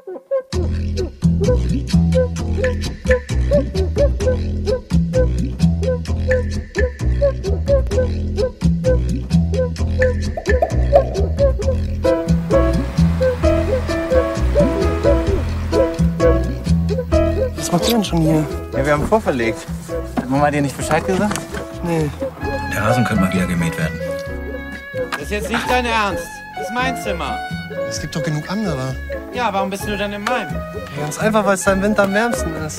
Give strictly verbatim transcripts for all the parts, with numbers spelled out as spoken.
Was macht ihr denn schon hier? Ja, wir haben vorverlegt. Hat Mama dir nicht Bescheid gesagt? Nee. Der Rasen könnte mal wieder gemäht werden. Das ist jetzt nicht dein Ernst. Das ist mein Zimmer. Es gibt doch genug andere. Ja, warum bist du dann in meinem? Ja, ganz einfach, weil es da im Winter am wärmsten ist.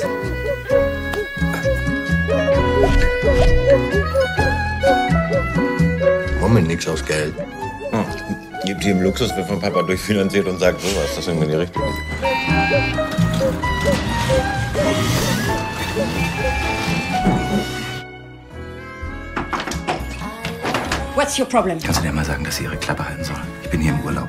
Moment, nix aus Geld. Hm. Gibt ihm Luxus, wird von Papa durchfinanziert und sagt sowas. Das ist irgendwie die Richtung. What's your problem? Kannst du dir mal sagen, dass sie ihre Klappe halten soll? Ich bin hier im Urlaub.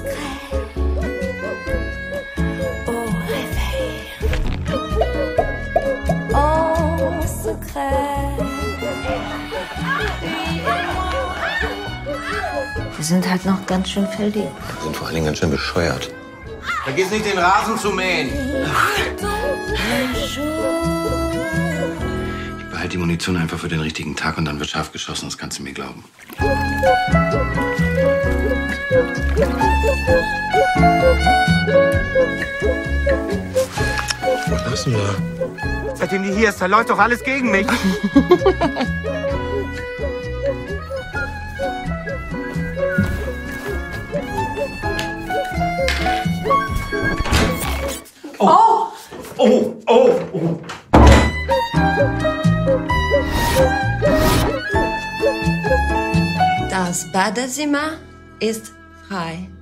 Wir sind halt noch ganz schön verliebt. Wir sind vor allen Dingen ganz schön bescheuert. Vergiss nicht, den Rasen zu mähen. Ich behalte die Munition einfach für den richtigen Tag und dann wird scharf geschossen, das kannst du mir glauben. Was machst du da? Seitdem die hier ist, da läuft doch alles gegen mich. Oh! Oh, oh, oh. Das Badezimmer ist frei.